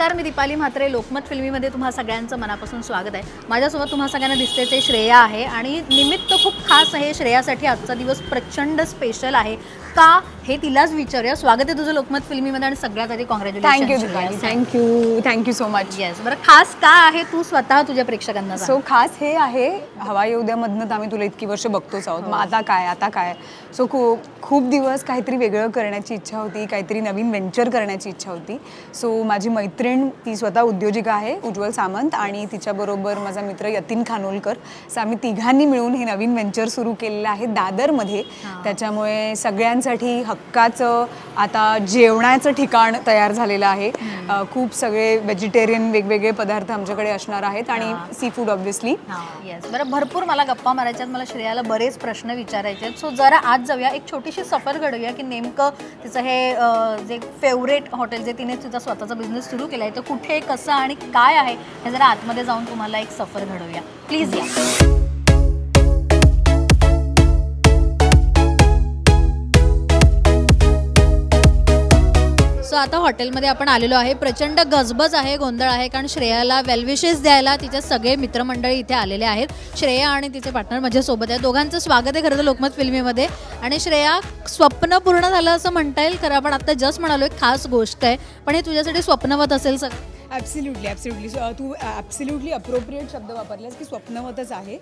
नमस्कार, मी दीपाली म्हात्रे. लोकमत फिल्मीमध्ये तुम्हा सगळ्यांचं मनापासून स्वागत आहे. माझ्यासोबत तुम्हा सगळ्यांना दिसते ते श्रेया आहे आणि निमित्त खूप खास आहे. श्रेयासाठी आजचा दिवस प्रचंड स्पेशल आहे. का हे तिलाच विचारूया. स्वागत आहे तुझं लोकमत फिल्मीमध्ये आणि सगळ्यात आधी congratulation. Thank you so much. Yes, बरं खास का आहे तू स्वतः तुझ्या प्रेक्षकांना सांग. सो खास हे आहे, हवा येऊ द्यामधनं आम्ही तुला इतकी वर्ष बघतोच आहोत. मग आता काय सो खूप दिवस काहीतरी वेगळं करण्याची इच्छा होती, काहीतरी नवीन व्हेंचर करण्याची इच्छा होती. सो माझी मैत्रीण ती स्वतः उद्योजिका आहे, उज्ज्वल सामंत, आणि तिच्याबरोबर माझा मित्र यतीन खानोलकर. सो आम्ही तिघांनी मिळून हे नवीन व्हेंचर सुरू केलेलं आहे दादरमध्ये. त्याच्यामुळे सगळ्यांसाठी हक्काचं आता जेवणाचं ठिकाण तयार झालेलं आहे. खूप सगळे व्हेजिटेरियन वेगवेगळे पदार्थ आमच्याकडे असणार आहेत आणि सी फूड ऑब्व्हियसली. येस, बरं भरपूर मला गप्पा मारायच्यात. मला श्रेयाला बरेच प्रश्न विचारायचे आहेत. सो जरा आज जाऊया, एक छोटीशी सफर घडूया की नेमकं तिचं हे जे फेवरेट हॉटेल जे तिने तिचा स्वतःचा बिझनेस सुरू केला आहे तर कुठे, कसं आणि काय आहे हे जरा आतमध्ये जाऊन तुम्हाला एक सफर घडवूया. प्लीज या. सो आता हॉटेलमध्ये आपण आलेलो आहे. प्रचंड गजबज आहे, गोंधळ आहे, कारण श्रेयाला वेलविशेस द्यायला तिचे सगळे मित्रमंडळी इथे आलेले आहेत. श्रेया आणि तिचे पार्टनर माझ्यासोबत आहेत. दोघांचं स्वागत आहे खरं तर लोकमत फिल्मीमध्ये. आणि श्रेया, स्वप्न पूर्ण झालं असं म्हणता येईल खरं. आपण आता जस्ट म्हणालो एक खास गोष्ट आहे, पण हे तुझ्यासाठी स्वप्नवत असेल सगळं. ॲब्सल्युटली तू ॲब्सल्युटली अप्रोप्रिएट शब्द वापरलास की स्वप्नवतच आहे.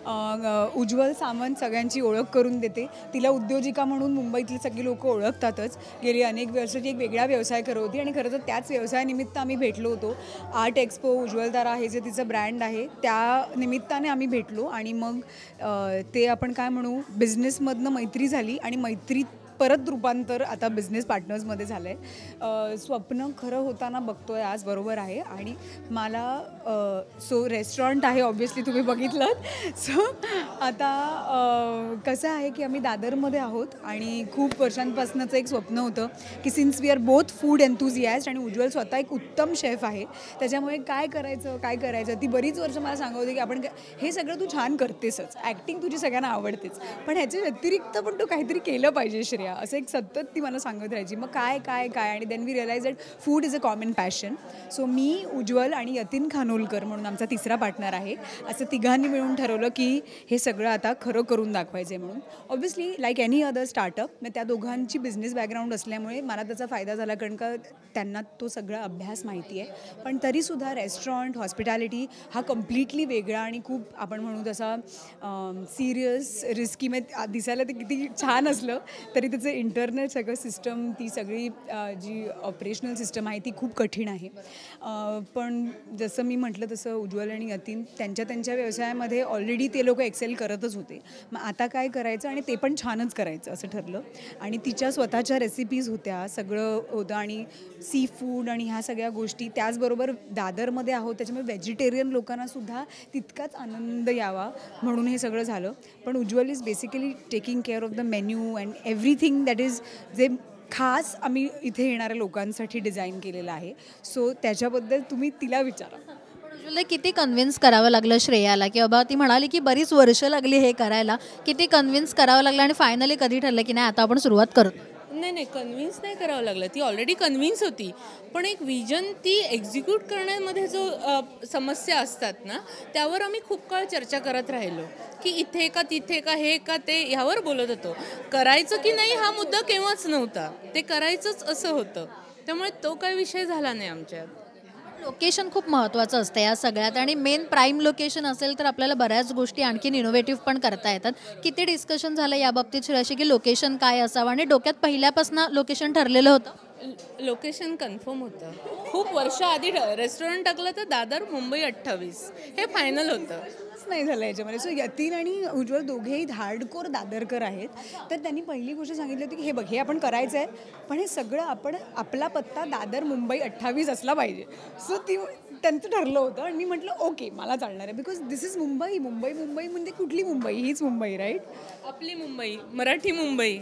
उज्ज्वल सामंत सगळ्यांची ओळख करून देते. तिला उद्योजिका म्हणून मुंबईतली सगळी लोकं ओळखतातच. गेली अनेक वर्षाची एक वेगळा व्यवसाय करत होती आणि खरं तर त्याच व्यवसायानिमित्त आम्ही भेटलो होतो. आर्ट एक्सपो उज्ज्वल तारा हे जे तिचं ब्रँड आहे त्या निमित्ताने आम्ही भेटलो आणि मग ते आपण काय म्हणू, बिझनेसमधनं मैत्री झाली आणि मैत्रीत परत रूपांतर आता बिझनेस पार्टनर्समध्ये झालं आहे. स्वप्न खरं होताना बघतो आहे आज, बरोबर आहे. आणि मला सो रेस्टॉरंट आहे ऑब्व्हियसली तुम्ही बघितलं. सो आता कसं आहे की आम्ही दादरमध्ये आहोत आणि खूप वर्षांपासूनचं एक स्वप्न होतं की since we are both food enthusiast आणि उज्ज्वल स्वतः एक उत्तम शेफ आहे, त्याच्यामुळे काय करायचं ती बरीच वर्ष मला सांगत होती की आपण हे सगळं तू छान करतेसच, ॲक्टिंग तुझी सगळ्यांना आवडतेच, पण ह्याच्या व्यतिरिक्त पण तू काहीतरी केलं पाहिजे श्रेया, असं एक सतत ती मला सांगत राहायची. मग काय आणि then we realise that food is a common passion. So मी, उज्ज्वल आणि यतीन खानोलकर म्हणून आमचा तिसरा पार्टनर आहे, असं तिघांनी मिळून ठरवलं की हे सगळं आता खरं करून दाखवायचं आहे म्हणून. Obviously like any other startup, मग त्या दोघांची बिझनेस बॅकग्राऊंड असल्यामुळे मला त्याचा फायदा झाला, कारण का त्यांना तो सगळा अभ्यास माहिती आहे. पण तरीसुद्धा रेस्टॉरंट, हॉस्पिटॅलिटी हा कम्प्लिटली वेगळा आणि खूप आपण म्हणू तसा सिरियस, रिस्की. मग दिसायला ते किती छान असलं तरी त्याचं इंटरनेट सगळं सिस्टम, ती सगळी जी ऑपरेशनल सिस्टम आहे ती खूप कठीण आहे. पण जसं मी म्हटलं तसं उज्ज्वल आणि यतीन त्यांच्या व्यवसायामध्ये ऑलरेडी ते लोक एक्सेल करतच होते. मग आता काय करायचं आणि ते पण छानच करायचं असं ठरलं. आणि तिच्या स्वतःच्या रेसिपीज होत्या, सगळं होतं आणि सी फूड आणि ह्या सगळ्या गोष्टी. त्याचबरोबर दादरमध्ये आहोत त्याच्यामुळे व्हेजिटेरियन लोकांनासुद्धा तितकाच आनंद यावा म्हणून हे सगळं झालं. पण Ujjwal is basically taking care of the menu and everything that is जे खास आम्ही इथे येणाऱ्या लोकांसाठी डिझाईन केलेलं आहे. सो त्याच्याबद्दल तुम्ही तिला विचारा. किती कन्व्हिन्स करावं लागलं श्रेयाला, की बाबा ती म्हणाली की बरीच वर्ष लागली हे करायला, किती कन्व्हिन्स करावं लागलं आणि फायनली कधी ठरलं की नाही आता आपण सुरुवात करू? नाही, कन्व्हिन्स नाही करावं लागलं, ती ऑलरेडी कन्व्हिन्स होती. पण एक विजन ती एक्झिक्यूट करण्यामध्ये जो समस्या असतात ना, त्यावर आम्ही खूप काळ चर्चा करत राहिलो की इथे का तिथे का हे का ते, ह्यावर बोलत होतो. करायचं की नाही हा मुद्दा केव्हाच नव्हता, ते करायचंच असं होतं. त्यामुळे तो काही विषय झाला नाही आमच्यात. लोकेशन खूप महत्त्वाचं असतं या सगळ्यात आणि मेन प्राईम लोकेशन असेल तर आपल्याला बऱ्याच गोष्टी आणखीन इनोव्हेटिव्ह पण करता येतात. किती डिस्कशन झालं या बाबतीत श्रेयाशी की लोकेशन काय असावं, आणि डोक्यात पहिल्यापासून लोकेशन ठरलेलं होतं? लोकेशन कन्फर्म होतं. खूप वर्ष आधी रेस्टॉरंट टाकलं तर दादर मुंबई 28 हे फायनल होतं. नाही झालं याच्यामध्ये. सो यतीन आणि उज्ज्वल दोघेही हार्डकोर दादरकर आहेत. तर त्यांनी पहिली गोष्ट सांगितली होती की हे बघ, हे आपण करायचं आहे, पण हे सगळं आपण आपला पत्ता दादर मुंबई 28 असला पाहिजे. सो त्यांचं ठरलं होतं आणि मी म्हटलं ओके मला चालणार आहे, बिकॉज दिस इज मुंबई म्हणजे कुठली मुंबई, हीच मुंबई, राईट? आपली मुंबई, मराठी मुंबई.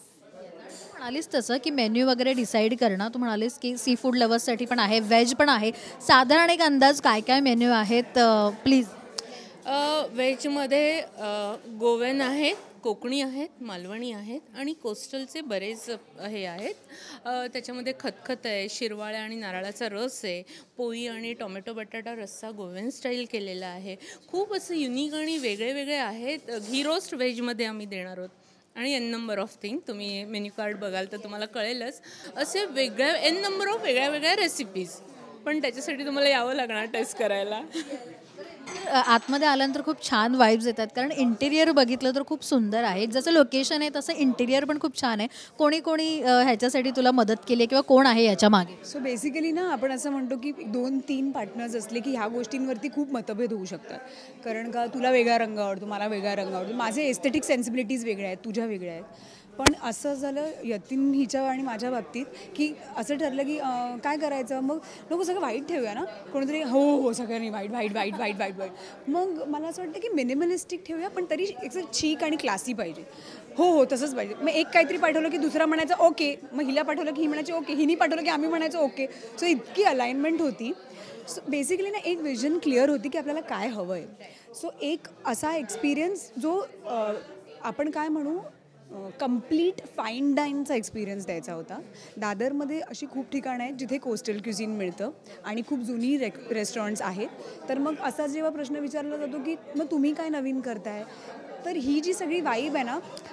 म्हणालीस तसं की मेन्यू वगैरे डिसाईड करणं, तू म्हणालीस की सी फूड लवर्ससाठी पण आहे, व्हेज पण आहे. साधारण एक अंदाज काय मेन्यू आहेत प्लीज? व्हेजमध्ये गोवन आहे, कोकणी आहेत, मालवणी आहेत आणि कोस्टलचे बरेच हे आहेत. त्याच्यामध्ये खतखत आहे, शिरवाळ्या आणि नारळाचा रस आहे, पोळी आणि टोमॅटो बटाटा रस्सा गोव्यान स्टाईल केलेला आहे. खूप असं युनिक आणि वेगळे वेगळे आहेत. घी रोस्ट व्हेजमध्ये आम्ही देणार आहोत आणि एन नंबर ऑफ थिंग. तुम्ही मेन्यू कार्ड बघाल तर तुम्हाला कळेलच. असे वेगळ्या एन नंबर ऑफ वेगळ्या वेगळ्या रेसिपीज, पण त्याच्यासाठी तुम्हाला यावं लागणार टेस्ट करायला. आतमध्ये आल्यानंतर खूप छान वाईब्स येतात, कारण इंटिरियर बघितलं तर खूप सुंदर आहे. जसं लोकेशन आहे तसं इंटिरियर पण खूप छान आहे. कोणी कोणी ह्याच्यासाठी तुला मदत केली आहे किंवा कोण आहे याच्या मागे? सो बेसिकली ना आपण असं म्हणतो की 2-3 पार्टनर्स असले की ह्या गोष्टींवरती खूप मतभेद होऊ शकतात. कारण का तुला वेगळा रंग आवडतो, मला वेगळा रंग आवडतो, माझे एस्थेटिक सेन्सिबिलिटीज वेगळ्या आहेत, तुझ्या वेगळ्या आहेत. पण असं झालं यतीन हिच्या आणि माझ्या बाबतीत की असं ठरलं की काय करायचं, मग नको सगळं वाईट ठेवूया ना, कोणीतरी हो हो सगळ्यांनी वाईट वाईट वाईट वाईट वाईट वाईट. मग मला असं वाटतं की मिनिमलिस्टिक ठेवूया पण तरी एक चीक आणि क्लासी पाहिजे. हो हो तसंच पाहिजे. मग एक काहीतरी पाठवलं की दुसरा म्हणायचं ओके, मग हिला पाठवलं की ही म्हणायची ओके, हिनी पाठवलं की आम्ही म्हणायचं ओके. सो इतकी अलाइनमेंट होती. सो बेसिकली ना एक विजन क्लिअर होती की आपल्याला काय हवं आहे. सो एक असा एक्सपिरियन्स जो आपण काय म्हणू कंप्लीट फाईन डाईनचा एक्सपिरियन्स द्यायचा होता. दादरमध्ये अशी खूप ठिकाणं आहेत जिथे कोस्टल क्युझिन मिळतं आणि खूप जुनी रेस्टॉरंट्स आहेत. तर मग असा जेव्हा प्रश्न विचारला जातो की मग तुम्ही काय नवीन करताय, तर ही जी सगळी वाईब आहे ना,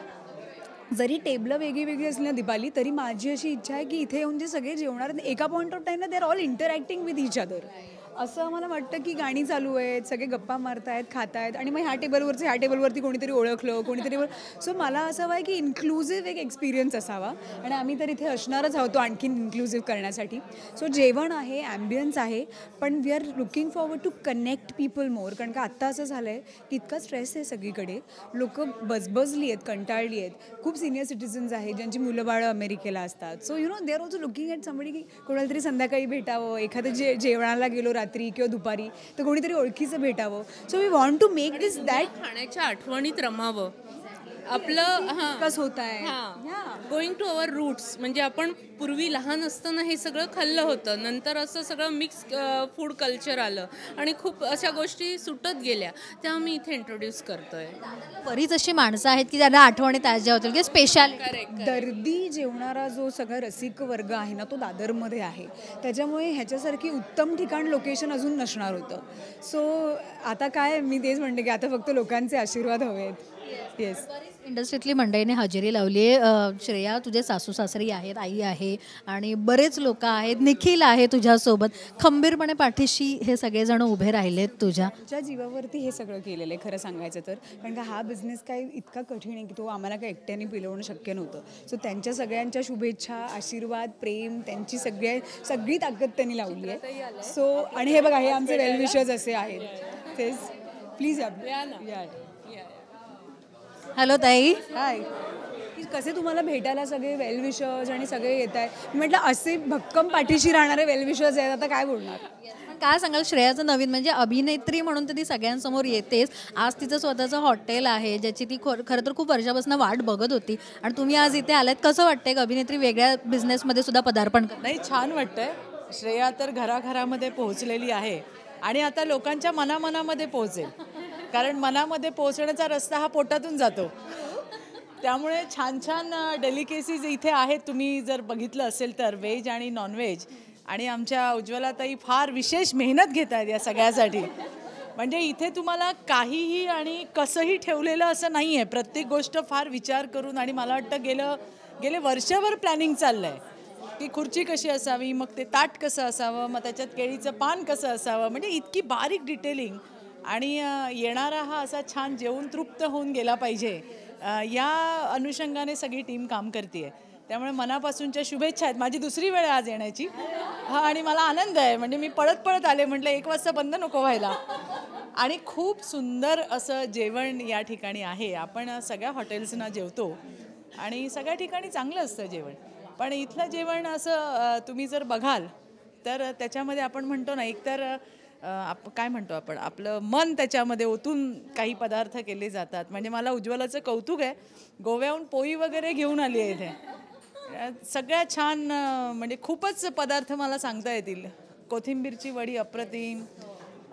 जरी टेबलं वेगळी वेगळी असली ना दीपाली, तरी माझी अशी इच्छा आहे की इथे येऊन जे सगळे जेवणार एका पॉईंट ऑफ टाईमला they are all interacting with each other. असं मला वाटतं की गाणी चालू आहेत, सगळे गप्पा मारतायत, खात आहेत आणि मग ह्या टेबलवरती कोणीतरी ओळखलं, कोणीतरी. सो मला असं हवं आहे की इन्क्लुझिव्ह एक एक्सपिरियन्स असावा आणि आम्ही तर इथे असणारच आहोत आणखीन इन्क्लुझिव्ह करण्यासाठी. सो जेवण आहे, ॲम्बियन्स आहे, पण we are looking forward to connect people more. कारण का आत्ता असं झालं आहे की इतका स्ट्रेस आहे सगळीकडे, लोकं बजबजली आहेत, कंटाळली आहेत. खूप सिनियर सिटिझन्स आहेत ज्यांची मुलं बाळं अमेरिकेला असतात. So you know they are also looking at somebody की कोणाला तरी संध्याकाळी भेटावं, एखादं जेवणाला गेलो रात्री किंवा दुपारी तर कोणीतरी ओळखीचं भेटावं. So we want to make this that खाण्याच्या आठवणीत रमावं आपलं. कसं होत आहे गोईंग टू अवर रूट्स. म्हणजे आपण पूर्वी लहान असताना हे सगळं खाल्लं होतं, नंतर असं सगळं मिक्स फूड कल्चर आलं आणि खूप अशा गोष्टी सुटत गेल्या, त्या आम्ही इथे इंट्रोड्यूस करतोय. बरीच अशी माणसं आहेत की त्यांना आठवणी ताज्या होतील की स्पेशल. दर्दी जेवणारा जो सगळा रसिक वर्ग आहे ना, तो दादरमध्ये आहे. त्याच्यामुळे ह्याच्यासारखी उत्तम ठिकाण लोकेशन अजून नसणार होतं. सो आता काय मी तेच म्हणते की आता फक्त लोकांचे आशीर्वाद हवे आहेत. येस. इंडस्ट्रीतली मंडळीने हजेरी लावली आहे. श्रेया, तुझे सासू सासरी आहेत, आई आहे आणि बरेच लोक आहेत, निखिल आहे तुझ्यासोबत. खंबीरपणे पाठीशी हे सगळेजण उभे राहिलेत तुझ्या जीवावरती हे सगळं केलेलं आहे खरं सांगायचं तर. कारण का हा बिझनेस काही इतका कठीण आहे की तो आम्हाला काही एकट्याने पिलवणं शक्य नव्हतं. सो त्यांच्या सगळ्यांच्या शुभेच्छा, आशीर्वाद, प्रेम, त्यांची सगळी ताकद त्यांनी लावली आहे. सो आणि हे बघा, हे आमचे वेल विशर्स असे आहेत. तेच प्लीज या. हॅलो ताई. हाय. कसे तुम्हाला भेटायला सगळे वेल विशर्स आणि सगळे येत आहे. म्हटलं असे भक्कम पाठीशी राहणारे वेल विशर्स आहेत, आता काय बोलणार. काय सांगाल श्रेयाचं नवीन, म्हणजे अभिनेत्री म्हणून तर ती सगळ्यांसमोर येतेच. आज तिचं स्वतःचं हॉटेल आहे ज्याची ती खरं तर खूप वर्षापासून वाट बघत होती आणि तुम्ही आज इथे आलात. कसं वाटतंय का अभिनेत्री वेगळ्या बिझनेसमध्ये सुद्धा पदार्पण करते? नाही, छान वाटतंय. श्रेया तर घराघरामध्ये पोहोचलेली आहे आणि आता लोकांच्या मनामनामध्ये पोहोचेल, कारण मनामध्ये पोहोचण्याचा रस्ता हा पोटातून जातो. त्यामुळे छान छान डेलिकेसीज इथे आहेत. तुम्ही जर बघितलं असेल तर व्हेज आणि नॉनव्हेज. आणि आमच्या उज्ज्वलाताई फार विशेष मेहनत घेत आहेत या सगळ्यासाठी. म्हणजे इथे तुम्हाला काहीही आणि कसंही ठेवलेलं असं नाही आहे. प्रत्येक गोष्ट फार विचार करून, आणि मला वाटतं गेले वर्षभर प्लॅनिंग चाललं आहे की खुर्ची कशी असावी, मग ते ताट कसं असावं, मग त्याच्यात केळीचं पान कसं असावं. म्हणजे इतकी बारीक डिटेलिंग. आणि येणारा हा असा छान जेवून तृप्त होऊन गेला पाहिजे, या अनुषंगाने सगळी टीम काम करते आहे. त्यामुळे मनापासूनच्या शुभेच्छा आहेत. माझी दुसरी वेळ आज येण्याची. आणि मला आनंद आहे. म्हणजे मी पळत आले, म्हटलं 1 वाजता बंद नको व्हायला. आणि खूप सुंदर असं जेवण या ठिकाणी आहे. आपण सगळ्या हॉटेल्सना जेवतो आणि सगळ्या ठिकाणी चांगलं असतं जेवण, पण इथलं जेवण असं तुम्ही जर बघाल तर त्याच्यामध्ये आपण म्हणतो ना, एकतर काय म्हणतो आपण, आपलं मन त्याच्यामध्ये ओतून काही पदार्थ केले जातात. म्हणजे मला उज्ज्वलाचं कौतुक आहे, गोव्याहून पोळी वगैरे घेऊन आली आहे इथे. सगळ्या छान, म्हणजे खूपच पदार्थ मला सांगता येतील. कोथिंबीरची वडी अप्रतिम,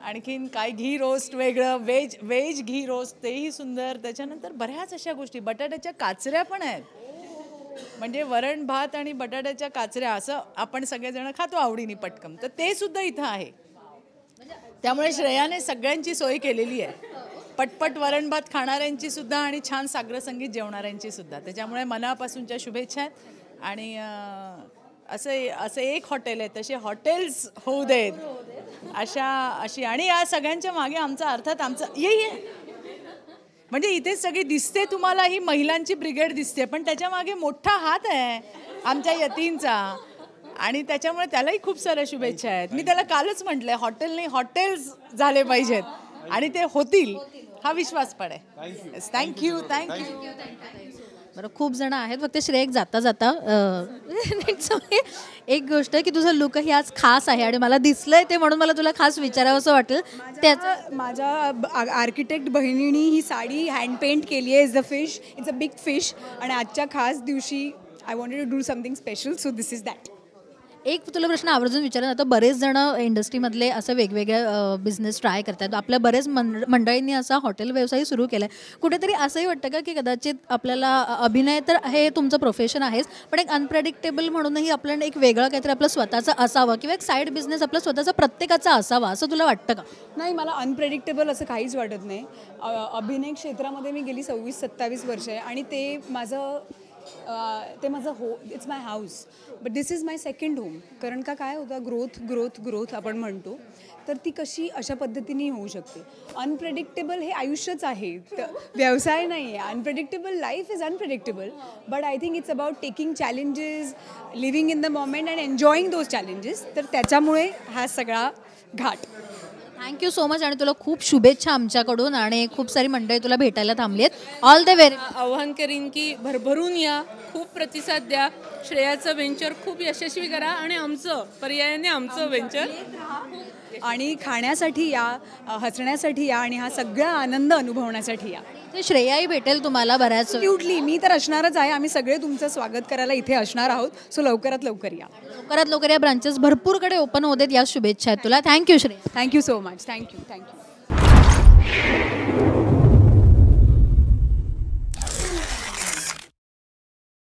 आणखीन काय घी रोस्ट वेगळं, व्हेज घी रोस्ट तेही सुंदर. त्याच्यानंतर बऱ्याच अशा गोष्टी, बटाट्याच्या काचऱ्या पण आहेत. म्हणजे वरण भात आणि बटाट्याच्या काचऱ्या असं आपण सगळेजण खातो आवडीने पटकन, तर ते सुद्धा इथं आहे. त्यामुळे श्रेयाने सगळ्यांची सोय केलेली आहे, पटपट वरण भात खाणाऱ्यांची सुद्धा आणि छान साग्रसंगीत जेवणाऱ्यांची सुद्धा. त्याच्यामुळे मनापासूनच्या शुभेच्छा आहेत. आणि असं एक हॉटेल आहे, तसे हॉटेल्स होऊ देत अशी. आणि या सगळ्यांच्या मागे आमचा अर्थात ये म्हणजे इथे सगळी दिसते तुम्हाला ही महिलांची ब्रिगेड दिसते, पण त्याच्या मागे मोठा हात आहे आमच्या यतींचा. आणि त्याच्यामुळे त्यालाही खूप साऱ्या शुभेच्छा आहेत. मी त्याला कालच म्हटलंय हॉटेल नाही हॉटेल्स झाले पाहिजेत आणि ते होतील हा विश्वास पण आहे. थँक्यू. बरं, खूप जण आहेत. फक्त श्रेय जाता जाता एक गोष्ट की तुझा लुकही आज खास आहे आणि मला दिसलंय ते, म्हणून मला तुला खास विचारावं असं वाटलं. त्याचं माझ्या आर्किटेक्ट बहिणीनी ही साडी हँड पेंट केली आहे. Is the fish, it's a big fish. आणि आजच्या खास दिवशी I wanted to do something special, so this is that. एक तुला प्रश्न आवर्जून विचारला आता, बरेच जण इंडस्ट्रीमधले असं वेगवेगळ्या बिझनेस ट्राय करतात. आपल्या बरेच मंडळींनी असा हॉटेल व्यवसाय सुरू केला आहे. कुठेतरी असंही वाटतं का की कदाचित आपल्याला अभिनय तर हे तुमचं प्रोफेशन आहेच, पण एक अनप्रेडिक्टेबल म्हणूनही आपल्याला एक वेगळं काहीतरी आपलं स्वतःचं असावं किंवा एक साईड बिझनेस आपला स्वतःचा प्रत्येकाचा असावा, असं तुला वाटतं का? नाही, मला अनप्रेडिक्टेबल असं काहीच वाटत नाही. अभिनय क्षेत्रामध्ये मी गेली 26-27 वर्ष आहे आणि ते माझं it's my house, but this is my second home. कारण का काय होतं, ग्रोथ आपण म्हणतो, तर ती कशी अशा पद्धतीने होऊ शकते. अनप्रेडिक्टेबल हे आयुष्यच आहे, व्यवसाय नाही आहे. Unpredictable life is unpredictable, but I think it's about taking challenges, living in the moment and enjoying those challenges. तर त्याच्यामुळे हा सगळा घाट. थँक्यू सो मच आणि तुला खूप शुभेच्छा आमच्याकडून. आणि खूप सारी मंडळी तुला भेटायला थांबली आहेत. All the very. आव्हान करीन की भरभरून या, खूप प्रतिसाद द्या, श्रेयाचं व्हेंचर खूप यशस्वी करा आणि पर्यायाने आमचं व्हेंचर. आणि खाण्यासाठी या, हसण्यासाठी या आणि हा सगळा आनंद अनुभवण्यासाठी या. श्रेयाही भेटेल तुम्हाला बऱ्याच. ॲब्सोल्युटली, मी तर असणारच आहे. आम्ही सगळे तुमचं स्वागत करायला इथे असणार आहोत. सो लवकरात लवकर या. लवकरात लवकर या ब्रांचेस भरपूरकडे ओपन होत आहेत, या शुभेच्छा आहेत तुला. Thank you Shreya. Thank you so much. Thank you.